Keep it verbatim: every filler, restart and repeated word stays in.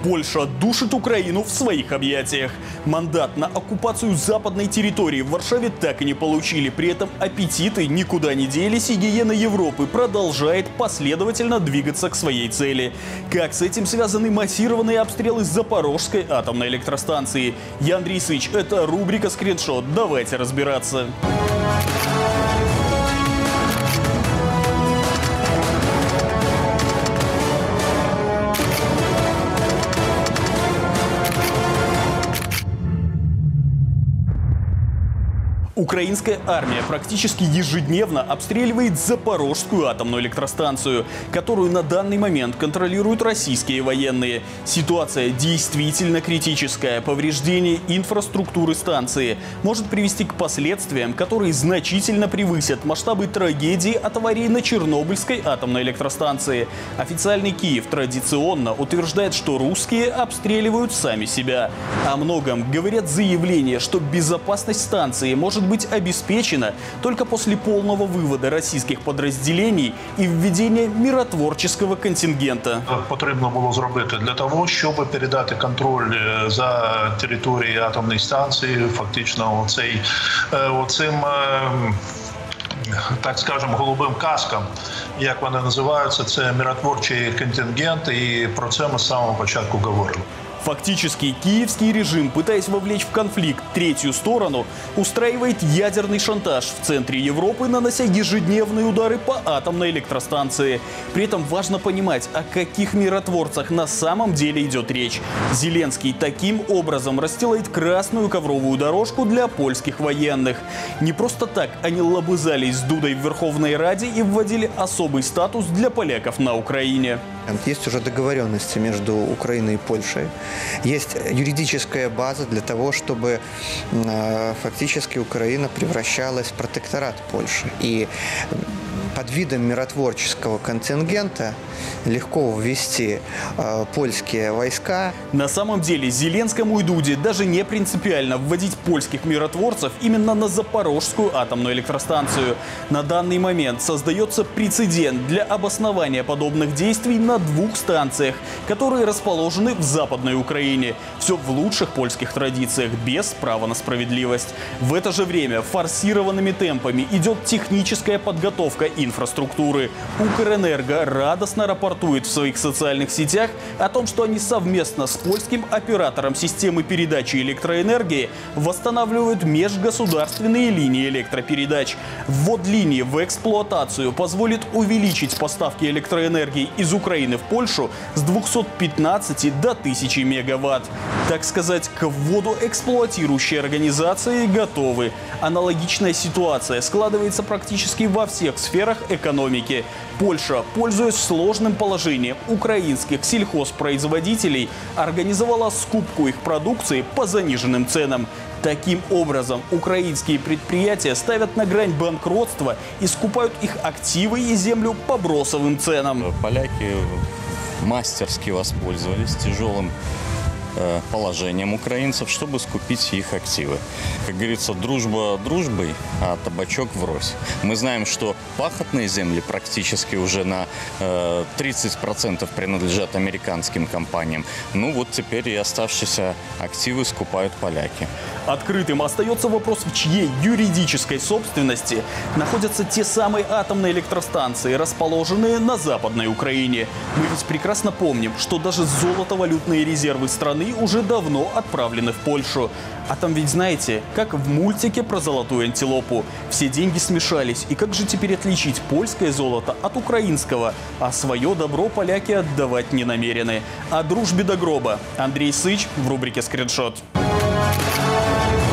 Польша душит Украину в своих объятиях. Мандат на оккупацию западной территории в Варшаве так и не получили. При этом аппетиты никуда не делись, и гиена Европы продолжает последовательно двигаться к своей цели. Как с этим связаны массированные обстрелы Запорожской атомной электростанции? Я Андрей Сыч, это рубрика «Скриншот». Давайте разбираться. Украинская армия практически ежедневно обстреливает Запорожскую атомную электростанцию, которую на данный момент контролируют российские военные. Ситуация действительно критическая. Повреждение инфраструктуры станции может привести к последствиям, которые значительно превысят масштабы трагедии от аварии на Чернобыльской атомной электростанции. Официальный Киев традиционно утверждает, что русские обстреливают сами себя. О многом говорят заявления, что безопасность станции может быть обеспечена только после полного вывода российских подразделений и введения миротворческого контингента. Потрібно було зробити для того, щоб передати контроль за територією атомної станції, фактично оцей, оцим, так скажемо, голубим каскам, як вони називаються, це миротворчий контингент, і про це ми з самого початку говорили. Фактически, киевский режим, пытаясь вовлечь в конфликт третью сторону, устраивает ядерный шантаж в центре Европы, нанося ежедневные удары по атомной электростанции. При этом важно понимать, о каких миротворцах на самом деле идет речь. Зеленский таким образом расстилает красную ковровую дорожку для польских военных. Не просто так они лобызались с Дудой в Верховной Раде и вводили особый статус для поляков на Украине. Есть уже договоренности между Украиной и Польшей. Есть юридическая база для того, чтобы э, фактически Украина превращалась в протекторат Польши. И под видом миротворческого контингента легко ввести э, польские войска. На самом деле Зеленскому и Дуде даже не принципиально вводить польских миротворцев именно на Запорожскую атомную электростанцию. На данный момент создается прецедент для обоснования подобных действий на двух станциях, которые расположены в Западной Украине. Все в лучших польских традициях, без права на справедливость. В это же время форсированными темпами идет техническая подготовка инфраструктуры. Укрэнерго радостно рапортует в своих социальных сетях о том, что они совместно с польским оператором системы передачи электроэнергии восстанавливают межгосударственные линии электропередач. Ввод линии в эксплуатацию позволит увеличить поставки электроэнергии из Украины в Польшу с двухсот пятнадцати до тысячи мегаватт. Так сказать, к вводу эксплуатирующие организации готовы. Аналогичная ситуация складывается практически во всех сферах экономики. Польша, пользуясь сложным положением украинских сельхозпроизводителей, организовала скупку их продукции по заниженным ценам. Таким образом, украинские предприятия ставят на грань банкротства и скупают их активы и землю по бросовым ценам. Поляки мастерски воспользовались тяжелым положением украинцев, чтобы скупить их активы. Как говорится, дружба дружбой, а табачок врозь. Мы знаем, что пахотные земли практически уже на э, тридцать процентов принадлежат американским компаниям. Ну вот теперь и оставшиеся активы скупают поляки. Открытым остается вопрос, в чьей юридической собственности находятся те самые атомные электростанции, расположенные на Западной Украине. Мы ведь прекрасно помним, что даже золотовалютные резервы страны уже давно отправлены в Польшу. А там ведь, знаете, как в мультике про золотую антилопу. Все деньги смешались. И как же теперь отличить польское золото от украинского? А свое добро поляки отдавать не намерены. О дружбе до гроба. Андрей Сыч в рубрике «Скриншот».